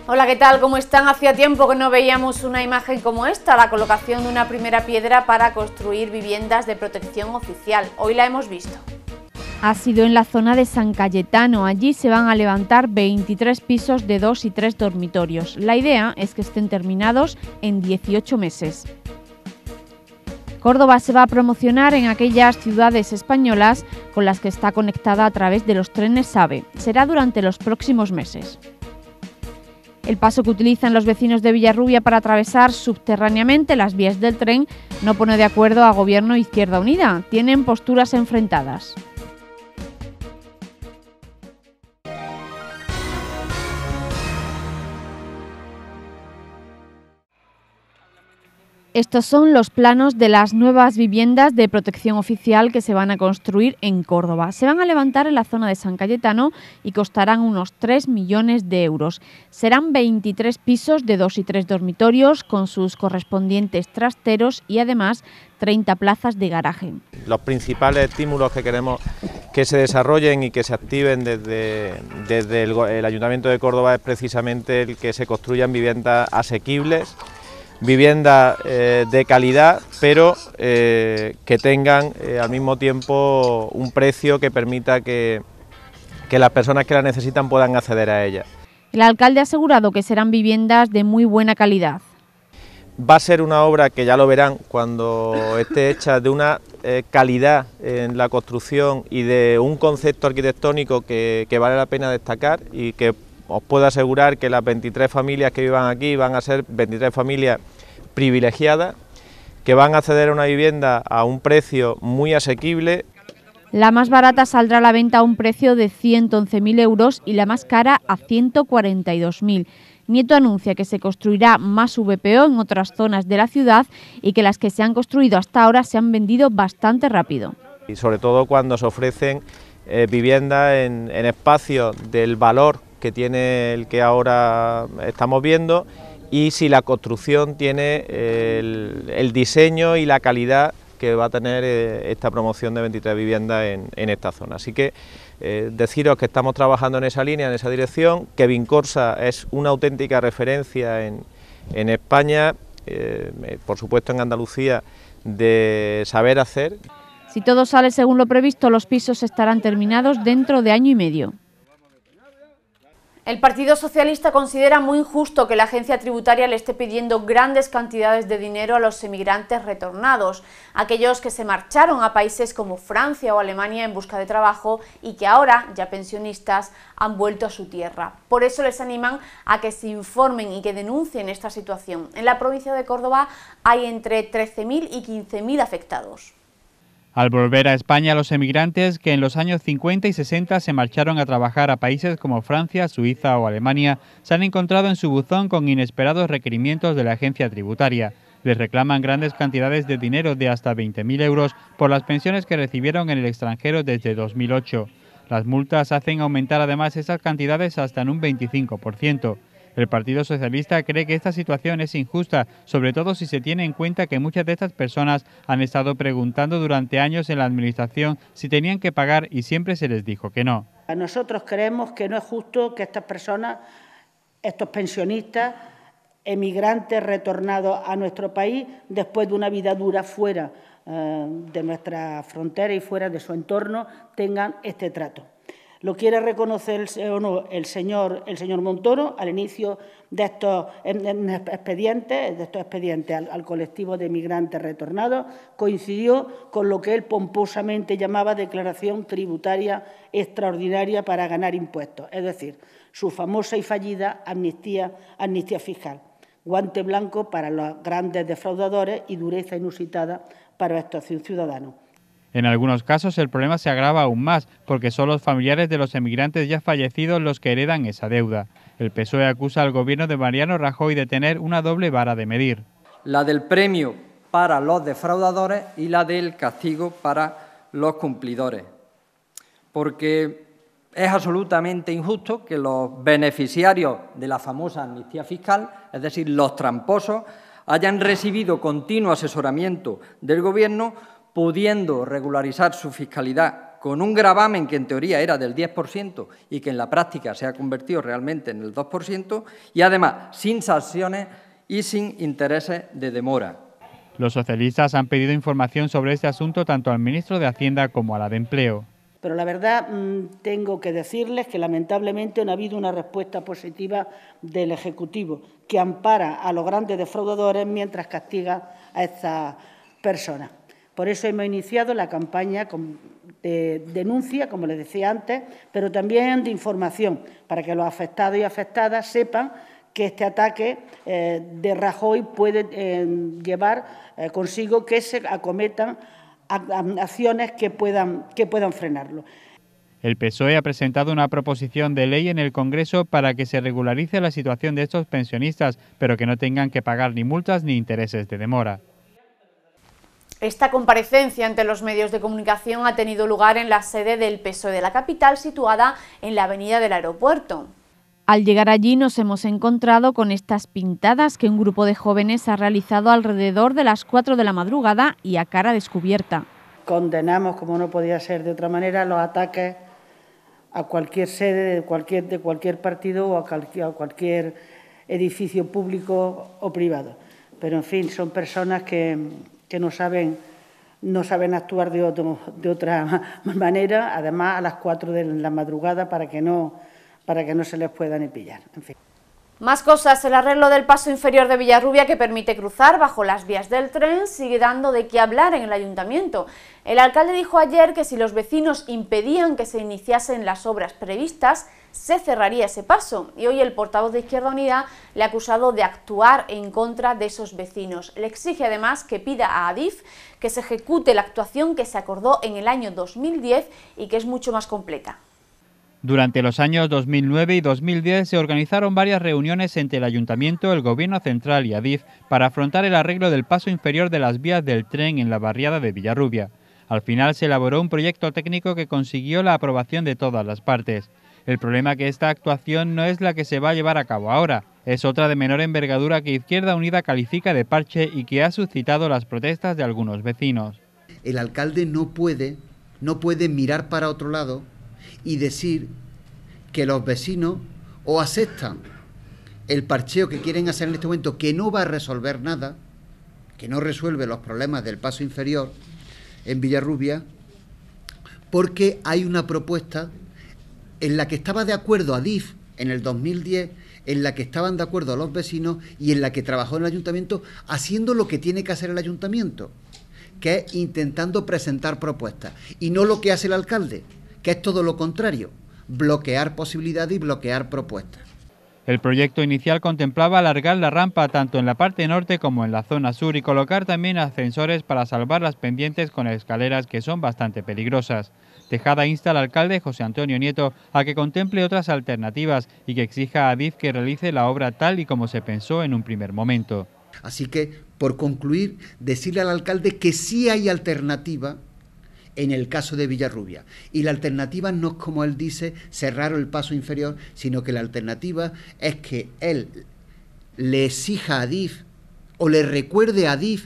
Hola, ¿qué tal? ¿Cómo están? Hacía tiempo que no veíamos una imagen como esta, la colocación de una primera piedra para construir viviendas de protección oficial. Hoy la hemos visto. Ha sido en la zona de San Cayetano. Allí se van a levantar 23 pisos de 2 y 3 dormitorios. La idea es que estén terminados en 18 meses. Córdoba se va a promocionar en aquellas ciudades españolas con las que está conectada a través de los trenes AVE. Será durante los próximos meses. El paso que utilizan los vecinos de Villarrubia para atravesar subterráneamente las vías del tren no pone de acuerdo a Gobierno e Izquierda Unida. Tienen posturas enfrentadas. Estos son los planos de las nuevas viviendas de protección oficial que se van a construir en Córdoba. Se van a levantar en la zona de San Cayetano y costarán unos 3 millones de euros. Serán 23 pisos de 2 y 3 dormitorios con sus correspondientes trasteros y además 30 plazas de garaje. Los principales estímulos que queremos que se desarrollen y que se activen desde el Ayuntamiento de Córdoba es precisamente el que se construyan viviendas asequibles, viviendas de calidad, pero que tengan al mismo tiempo un precio que permita que las personas que la necesitan puedan acceder a ellas. El alcalde ha asegurado que serán viviendas de muy buena calidad. Va a ser una obra que ya lo verán cuando esté hecha, de una calidad en la construcción y de un concepto arquitectónico que vale la pena destacar, y que os puedo asegurar que las 23 familias que vivan aquí van a ser 23 familias privilegiadas, que van a acceder a una vivienda a un precio muy asequible. La más barata saldrá a la venta a un precio de 111.000 euros y la más cara a 142.000. Nieto anuncia que se construirá más VPO en otras zonas de la ciudad y que las que se han construido hasta ahora se han vendido bastante rápido. Y sobre todo cuando se ofrecen viviendas en espacios del valor que tiene el que ahora estamos viendo, y si la construcción tiene el diseño y la calidad que va a tener esta promoción de 23 viviendas en esta zona. Así que deciros que estamos trabajando en esa línea, en esa dirección, que Vincorsa es una auténtica referencia en España, por supuesto en Andalucía, de saber hacer. Si todo sale según lo previsto, los pisos estarán terminados dentro de año y medio. El Partido Socialista considera muy injusto que la agencia tributaria le esté pidiendo grandes cantidades de dinero a los emigrantes retornados, aquellos que se marcharon a países como Francia o Alemania en busca de trabajo y que ahora, ya pensionistas, han vuelto a su tierra. Por eso les animan a que se informen y que denuncien esta situación. En la provincia de Córdoba hay entre 13.000 y 15.000 afectados. Al volver a España, los emigrantes que en los años 50 y 60 se marcharon a trabajar a países como Francia, Suiza o Alemania, se han encontrado en su buzón con inesperados requerimientos de la agencia tributaria. Les reclaman grandes cantidades de dinero de hasta 20.000 euros por las pensiones que recibieron en el extranjero desde 2008. Las multas hacen aumentar además esas cantidades hasta en un 25%. El Partido Socialista cree que esta situación es injusta, sobre todo si se tiene en cuenta que muchas de estas personas han estado preguntando durante años en la Administración si tenían que pagar y siempre se les dijo que no. Nosotros creemos que no es justo que estas personas, estos pensionistas, emigrantes retornados a nuestro país después de una vida dura fuera de nuestra frontera y fuera de su entorno, tengan este trato. Lo quiere reconocer o no el señor Montoro al inicio de estos expedientes al colectivo de migrantes retornados, coincidió con lo que él pomposamente llamaba declaración tributaria extraordinaria para ganar impuestos, es decir, su famosa y fallida amnistía fiscal. Guante blanco para los grandes defraudadores y dureza inusitada para estos ciudadanos. En algunos casos el problema se agrava aún más, porque son los familiares de los emigrantes ya fallecidos los que heredan esa deuda. El PSOE acusa al gobierno de Mariano Rajoy de tener una doble vara de medir. La del premio para los defraudadores y la del castigo para los cumplidores. Porque es absolutamente injusto que los beneficiarios de la famosa amnistía fiscal, es decir, los tramposos, hayan recibido continuo asesoramiento del gobierno, pudiendo regularizar su fiscalidad con un gravamen que en teoría era del 10% y que en la práctica se ha convertido realmente en el 2%, y además sin sanciones y sin intereses de demora. Los socialistas han pedido información sobre este asunto tanto al ministro de Hacienda como a la de Empleo. Pero la verdad tengo que decirles que lamentablemente no ha habido una respuesta positiva del Ejecutivo que ampara a los grandes defraudadores mientras castiga a estas personas. Por eso hemos iniciado la campaña de denuncia, como les decía antes, pero también de información, para que los afectados y afectadas sepan que este ataque de Rajoy puede llevar consigo que se acometan acciones que puedan frenarlo. El PSOE ha presentado una proposición de ley en el Congreso para que se regularice la situación de estos pensionistas, pero que no tengan que pagar ni multas ni intereses de demora. Esta comparecencia ante los medios de comunicación ha tenido lugar en la sede del PSOE de la capital, situada en la avenida del Aeropuerto. Al llegar allí nos hemos encontrado con estas pintadas que un grupo de jóvenes ha realizado alrededor de las 4 de la madrugada y a cara descubierta. Condenamos, como no podía ser de otra manera, los ataques a cualquier sede de cualquier partido o a cualquier edificio público o privado. Pero, en fin, son personas que no saben actuar de otra manera, además a las 4 de la madrugada para que no se les pueda ni pillar. En fin. Más cosas, el arreglo del paso inferior de Villarrubia, que permite cruzar bajo las vías del tren, sigue dando de qué hablar en el ayuntamiento. El alcalde dijo ayer que si los vecinos impedían que se iniciasen las obras previstas, se cerraría ese paso, y hoy el portavoz de Izquierda Unida le ha acusado de actuar en contra de esos vecinos. Le exige además que pida a Adif que se ejecute la actuación que se acordó en el año 2010 y que es mucho más completa. Durante los años 2009 y 2010 se organizaron varias reuniones entre el Ayuntamiento, el Gobierno Central y Adif para afrontar el arreglo del paso inferior de las vías del tren en la barriada de Villarrubia. Al final se elaboró un proyecto técnico que consiguió la aprobación de todas las partes. El problema es que esta actuación no es la que se va a llevar a cabo ahora, es otra de menor envergadura que Izquierda Unida califica de parche y que ha suscitado las protestas de algunos vecinos. El alcalde no puede mirar para otro lado y decir que los vecinos o aceptan el parcheo que quieren hacer en este momento, que no va a resolver nada, que no resuelve los problemas del paso inferior en Villarrubia, porque hay una propuesta en la que estaba de acuerdo Adif en el 2010, en la que estaban de acuerdo los vecinos y en la que trabajó el ayuntamiento haciendo lo que tiene que hacer el ayuntamiento, que es intentando presentar propuestas, y no lo que hace el alcalde, que es todo lo contrario, bloquear posibilidades y bloquear propuestas. El proyecto inicial contemplaba alargar la rampa tanto en la parte norte como en la zona sur y colocar también ascensores para salvar las pendientes con escaleras que son bastante peligrosas. Tejada insta al alcalde José Antonio Nieto a que contemple otras alternativas y que exija a Adif que realice la obra tal y como se pensó en un primer momento. Así que, por concluir, decirle al alcalde que sí hay alternativa en el caso de Villarrubia. Y la alternativa no es, como él dice, cerrar el paso inferior, sino que la alternativa es que él le exija a Adif o le recuerde a Adif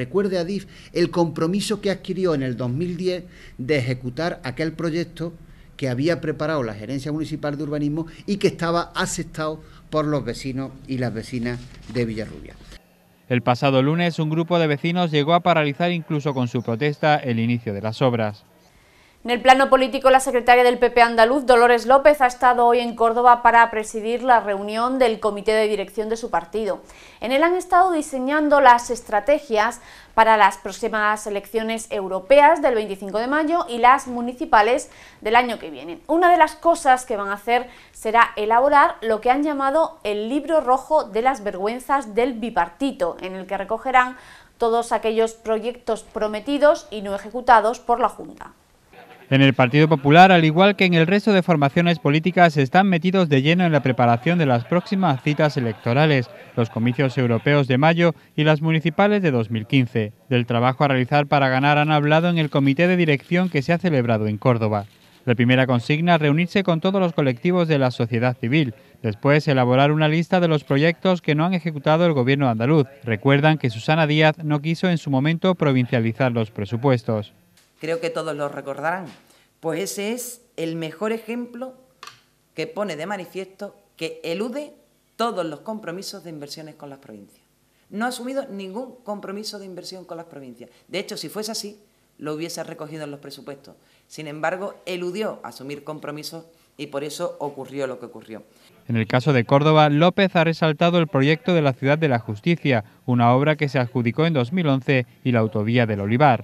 el compromiso que adquirió en el 2010 de ejecutar aquel proyecto que había preparado la Gerencia Municipal de Urbanismo y que estaba aceptado por los vecinos y las vecinas de Villarrubia. El pasado lunes, un grupo de vecinos llegó a paralizar incluso con su protesta el inicio de las obras. En el plano político, la secretaria del PP andaluz, Dolores López, ha estado hoy en Córdoba para presidir la reunión del comité de dirección de su partido. En él han estado diseñando las estrategias para las próximas elecciones europeas del 25 de mayo y las municipales del año que viene. Una de las cosas que van a hacer será elaborar lo que han llamado el libro rojo de las vergüenzas del bipartito, en el que recogerán todos aquellos proyectos prometidos y no ejecutados por la Junta. En el Partido Popular, al igual que en el resto de formaciones políticas, están metidos de lleno en la preparación de las próximas citas electorales, los comicios europeos de mayo y las municipales de 2015. Del trabajo a realizar para ganar han hablado en el comité de dirección que se ha celebrado en Córdoba. La primera consigna, reunirse con todos los colectivos de la sociedad civil. Después, elaborar una lista de los proyectos que no han ejecutado el gobierno andaluz. Recuerdan que Susana Díaz no quiso en su momento provincializar los presupuestos. Creo que todos lo recordarán, pues ese es el mejor ejemplo que pone de manifiesto que elude todos los compromisos de inversiones con las provincias. No ha asumido ningún compromiso de inversión con las provincias. De hecho, si fuese así, lo hubiese recogido en los presupuestos. Sin embargo, eludió asumir compromisos y por eso ocurrió lo que ocurrió. En el caso de Córdoba, López ha resaltado el proyecto de la Ciudad de la Justicia, una obra que se adjudicó en 2011, y la autovía del Olivar.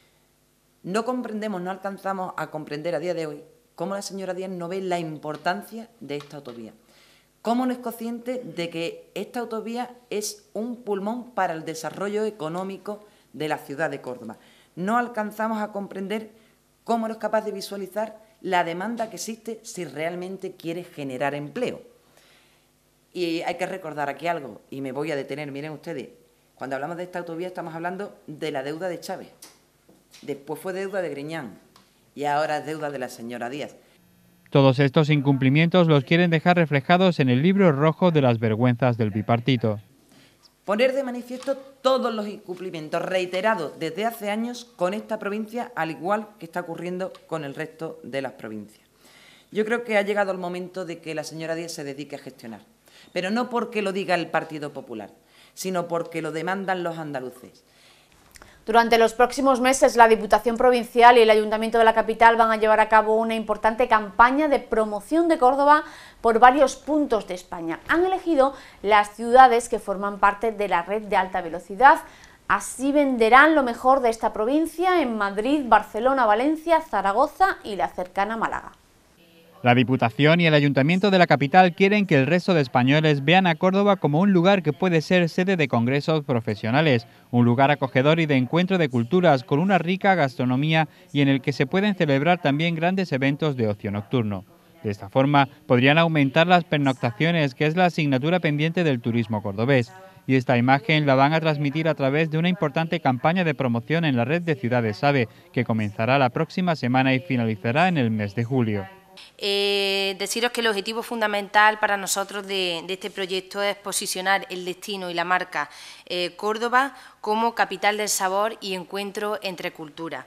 No comprendemos, no alcanzamos a comprender a día de hoy cómo la señora Díaz no ve la importancia de esta autovía. Cómo no es consciente de que esta autovía es un pulmón para el desarrollo económico de la ciudad de Córdoba. No alcanzamos a comprender cómo no es capaz de visualizar la demanda que existe si realmente quiere generar empleo. Y hay que recordar aquí algo, y me voy a detener, miren ustedes, cuando hablamos de esta autovía estamos hablando de la deuda de Chávez, después fue deuda de Griñán y ahora es deuda de la señora Díaz. Todos estos incumplimientos los quieren dejar reflejados en el libro rojo de las vergüenzas del bipartito. Poner de manifiesto todos los incumplimientos reiterados desde hace años con esta provincia, al igual que está ocurriendo con el resto de las provincias. Yo creo que ha llegado el momento de que la señora Díaz se dedique a gestionar, pero no porque lo diga el Partido Popular, sino porque lo demandan los andaluces. Durante los próximos meses, la Diputación Provincial y el Ayuntamiento de la capital van a llevar a cabo una importante campaña de promoción de Córdoba por varios puntos de España. Han elegido las ciudades que forman parte de la red de alta velocidad. Así venderán lo mejor de esta provincia en Madrid, Barcelona, Valencia, Zaragoza y la cercana Málaga. La Diputación y el Ayuntamiento de la capital quieren que el resto de españoles vean a Córdoba como un lugar que puede ser sede de congresos profesionales, un lugar acogedor y de encuentro de culturas con una rica gastronomía y en el que se pueden celebrar también grandes eventos de ocio nocturno. De esta forma, podrían aumentar las pernoctaciones, que es la asignatura pendiente del turismo cordobés. Y esta imagen la van a transmitir a través de una importante campaña de promoción en la red de ciudades AVE, que comenzará la próxima semana y finalizará en el mes de julio. Deciros que el objetivo fundamental para nosotros de este proyecto es posicionar el destino y la marca Córdoba como capital del sabor y encuentro entre culturas.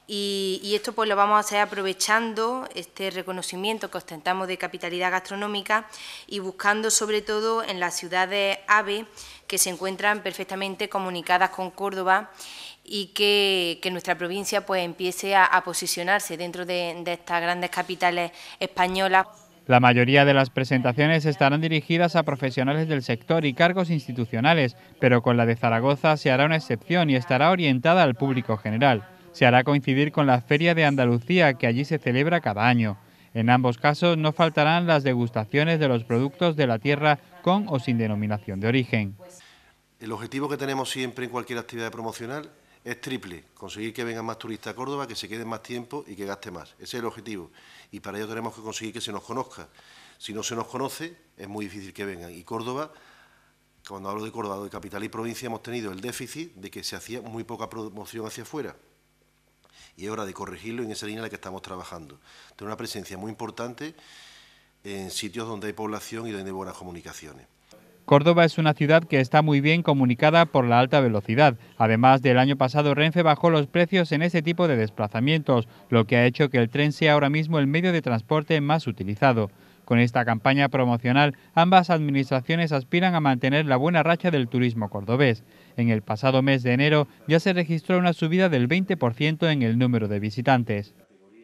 Y esto pues lo vamos a hacer aprovechando este reconocimiento que ostentamos de capitalidad gastronómica y buscando sobre todo en las ciudades AVE que se encuentran perfectamente comunicadas con Córdoba y que nuestra provincia pues empiece a posicionarse dentro de estas grandes capitales españolas. La mayoría de las presentaciones estarán dirigidas a profesionales del sector y cargos institucionales, pero con la de Zaragoza se hará una excepción y estará orientada al público general. Se hará coincidir con la Feria de Andalucía, que allí se celebra cada año. En ambos casos no faltarán las degustaciones de los productos de la tierra con o sin denominación de origen. El objetivo que tenemos siempre en cualquier actividad promocional es triple: conseguir que vengan más turistas a Córdoba, que se queden más tiempo y que gaste más. Ese es el objetivo. Y para ello tenemos que conseguir que se nos conozca. Si no se nos conoce, es muy difícil que vengan. Y Córdoba, cuando hablo de Córdoba, de capital y provincia, hemos tenido el déficit de que se hacía muy poca promoción hacia afuera. Y es hora de corregirlo, en esa línea en la que estamos trabajando. Tener una presencia muy importante en sitios donde hay población y donde hay buenas comunicaciones. Córdoba es una ciudad que está muy bien comunicada por la alta velocidad. Además, del año pasado Renfe bajó los precios en ese tipo de desplazamientos, lo que ha hecho que el tren sea ahora mismo el medio de transporte más utilizado. Con esta campaña promocional, ambas administraciones aspiran a mantener la buena racha del turismo cordobés. En el pasado mes de enero ya se registró una subida del 20% en el número de visitantes.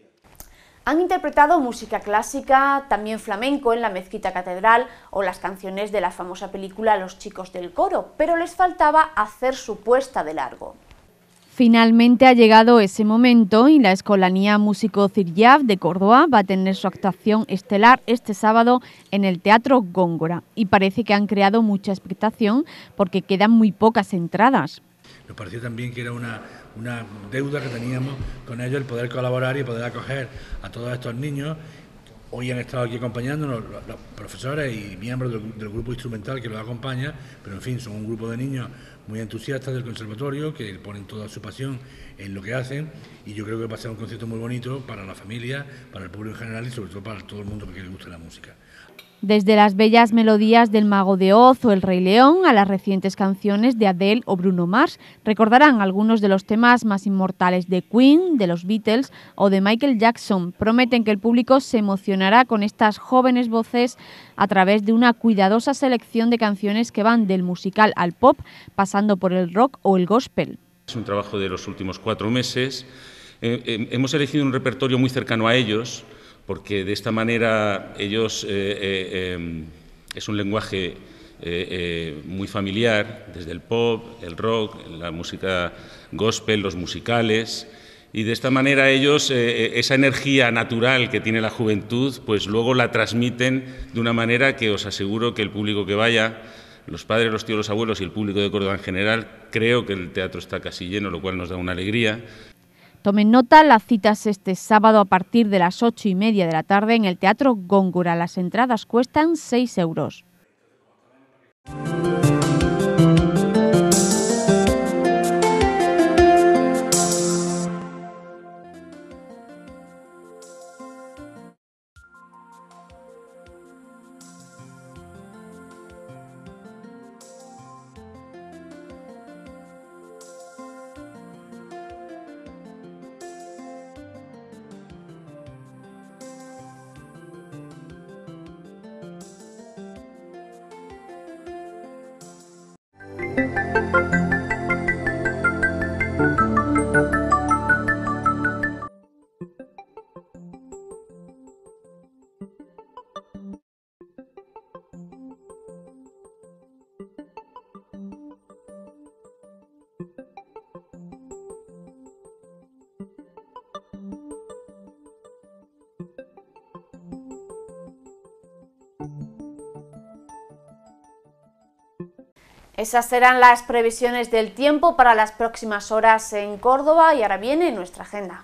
Han interpretado música clásica, también flamenco en la Mezquita Catedral o las canciones de la famosa película Los chicos del coro, pero les faltaba hacer su puesta de largo. Finalmente ha llegado ese momento y la Escolanía Músico Ciryav de Córdoba va a tener su actuación estelar este sábado en el Teatro Góngora y parece que han creado mucha expectación porque quedan muy pocas entradas. Nos pareció también que era una deuda que teníamos con ellos, el poder colaborar y poder acoger a todos estos niños. Hoy han estado aquí acompañándonos los profesores y miembros del grupo instrumental que los acompaña, pero en fin, son un grupo de niños muy entusiastas del conservatorio, que ponen toda su pasión en lo que hacen, y yo creo que va a ser un concierto muy bonito para la familia, para el público en general y sobre todo para todo el mundo que le guste la música. Desde las bellas melodías del Mago de Oz o El Rey León a las recientes canciones de Adele o Bruno Mars, recordarán algunos de los temas más inmortales de Queen, de los Beatles o de Michael Jackson. Prometen que el público se emocionará con estas jóvenes voces a través de una cuidadosa selección de canciones que van del musical al pop, pasando por el rock o el gospel. Es un trabajo de los últimos 4 meses. Hemos elegido un repertorio muy cercano a ellos, porque de esta manera ellos es un lenguaje muy familiar, desde el pop, el rock, la música gospel, los musicales, y de esta manera ellos esa energía natural que tiene la juventud, pues luego la transmiten de una manera que os aseguro que el público que vaya, los padres, los tíos, los abuelos y el público de Córdoba en general, creo que el teatro está casi lleno, lo cual nos da una alegría. Tomen nota, las citas este sábado a partir de las 8:30 de la tarde en el Teatro Góngora. Las entradas cuestan 6 euros. Esas serán las previsiones del tiempo para las próximas horas en Córdoba y ahora viene nuestra agenda.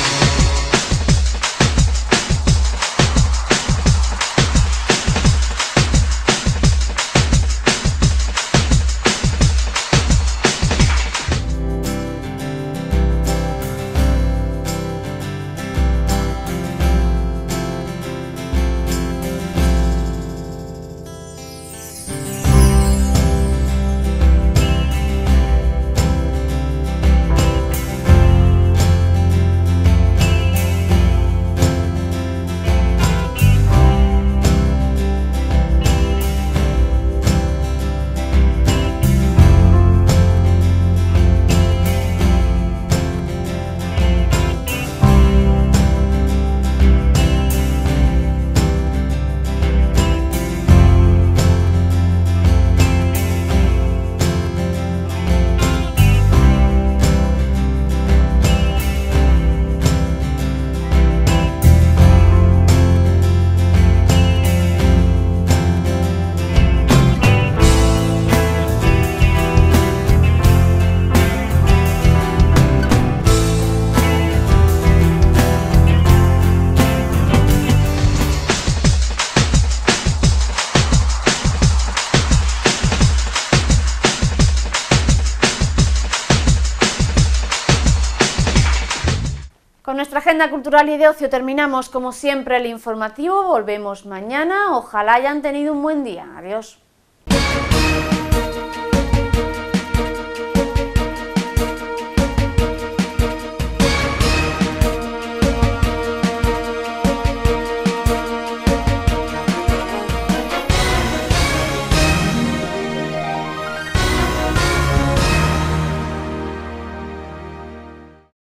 Con nuestra agenda cultural y de ocio terminamos como siempre el informativo, volvemos mañana, ojalá hayan tenido un buen día, adiós.